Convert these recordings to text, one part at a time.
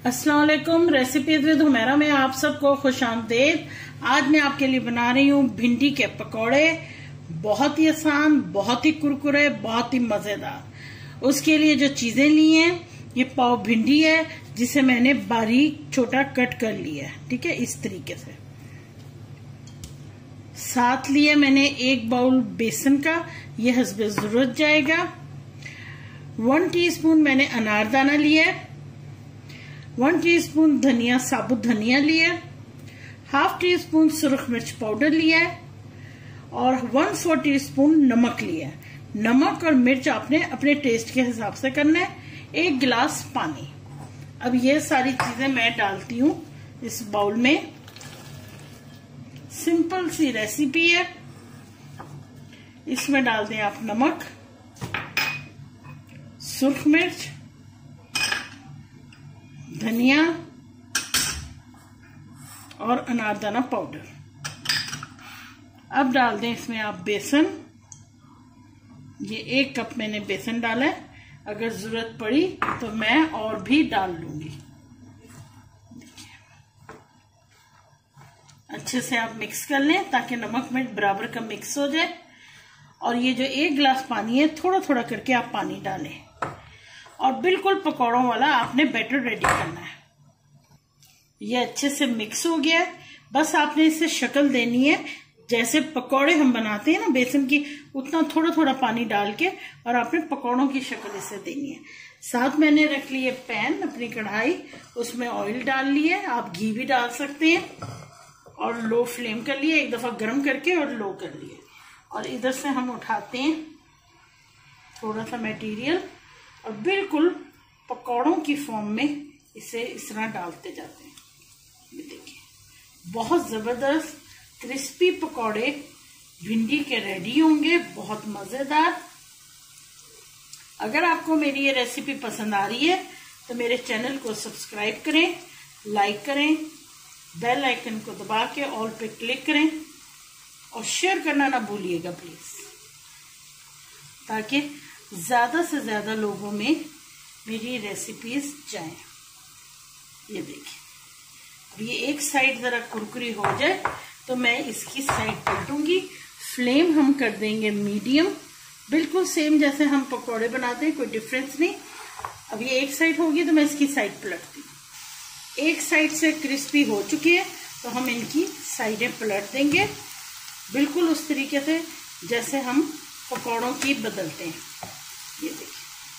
अस्सलाम वालेकुम। Recipes with Humaira में आप सबको खुश आमदेद। आज मैं आपके लिए बना रही हूँ भिंडी के पकौड़े। बहुत ही आसान, बहुत ही कुरकुरे, बहुत ही मजेदार। उसके लिए जो चीजें ली हैं, ये पाव भिंडी है जिसे मैंने बारीक छोटा कट कर लिया है। ठीक है, इस तरीके से। साथ लिया मैंने 1 बाउल बेसन का, ये हस्बे जरूरत जाएगा। 1 टीस्पून मैंने अनारदाना लिया है। 1 टीस्पून धनिया, साबुत धनिया लिया है। 1/2 टीस्पून सुरख मिर्च पाउडर लिया है और 1/4 टीस्पून नमक लिया है। नमक और मिर्च आपने अपने टेस्ट के हिसाब से करना है। 1 गिलास पानी। अब ये सारी चीजें मैं डालती हूँ इस बाउल में। सिंपल सी रेसिपी है। इसमें डाल दें आप नमक, सुर्ख मिर्च, धनिया और अनारदाना पाउडर। अब डाल दें इसमें आप बेसन। ये 1 कप मैंने बेसन डाला है। अगर जरूरत पड़ी तो मैं और भी डाल लूंगी। अच्छे से आप मिक्स कर लें ताकि नमक मिर्च बराबर का मिक्स हो जाए। और ये जो 1 गिलास पानी है, थोड़ा थोड़ा करके आप पानी डालें और बिल्कुल पकौड़ों वाला आपने बैटर रेडी करना है। ये अच्छे से मिक्स हो गया है। बस आपने इसे शक्ल देनी है जैसे पकौड़े हम बनाते हैं ना बेसन की, उतना थोड़ा थोड़ा पानी डाल के, और आपने पकौड़ों की शक्ल इसे देनी है। साथ मैंने रख लिए पैन, अपनी कढ़ाई, उसमें ऑयल डाल लिया। आप घी भी डाल सकते हैं और लो फ्लेम कर लिए, 1 दफा गर्म करके और लो कर लिए। और इधर से हम उठाते हैं थोड़ा सा मटेरियल और बिल्कुल पकौड़ों की फॉर्म में इसे इस तरह डालते जाते हैं। ये देखिए, बहुत जबरदस्त क्रिस्पी पकौड़े भिंडी के रेडी होंगे, बहुत मजेदार। अगर आपको मेरी ये रेसिपी पसंद आ रही है तो मेरे चैनल को सब्सक्राइब करें, लाइक करें, बेल आइकन को दबा के ऑल पे क्लिक करें और शेयर करना ना भूलिएगा प्लीज, ताकि ज्यादा से ज्यादा लोगों में मेरी रेसिपीज जाएं। ये देखिए, अब ये एक साइड जरा कुरकुरी हो जाए तो मैं इसकी साइड पलटूंगी। फ्लेम हम कर देंगे मीडियम, बिल्कुल सेम जैसे हम पकौड़े बनाते हैं, कोई डिफरेंस नहीं। अब ये एक साइड होगी तो मैं इसकी साइड पलटती हूँ। एक साइड से क्रिस्पी हो चुकी है तो हम इनकी साइडें पलट देंगे, बिल्कुल उस तरीके से जैसे हम पकौड़ों की बदलते हैं। ये देखिए,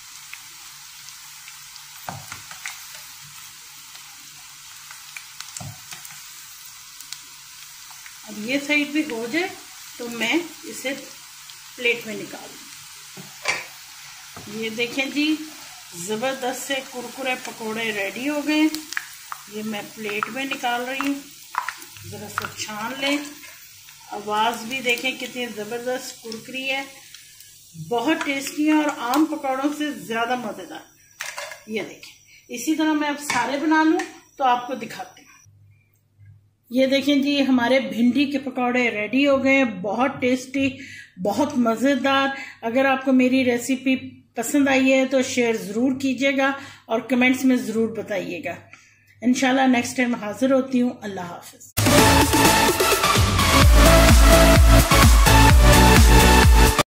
अब ये साइड भी हो जाए तो मैं इसे प्लेट में निकाल दूँ। ये देखें जी, जबरदस्त से कुरकुरे पकौड़े रेडी हो गए। ये मैं प्लेट में निकाल रही हूँ। जरा सा छान लें। आवाज भी देखें कितनी जबरदस्त कुरकुरी है, बहुत टेस्टी है और आम पकौड़ों से ज्यादा मजेदार। ये देखें, इसी तरह मैं अब सारे बना लूं तो आपको दिखाते हैं। ये देखें जी, हमारे भिंडी के पकौड़े रेडी हो गए, बहुत टेस्टी, बहुत मजेदार। अगर आपको मेरी रेसिपी पसंद आई है तो शेयर जरूर कीजिएगा और कमेंट्स में जरूर बताइएगा। इंशाल्लाह नेक्स्ट टाइम हाजिर होती हूँ। अल्लाह हाफिज।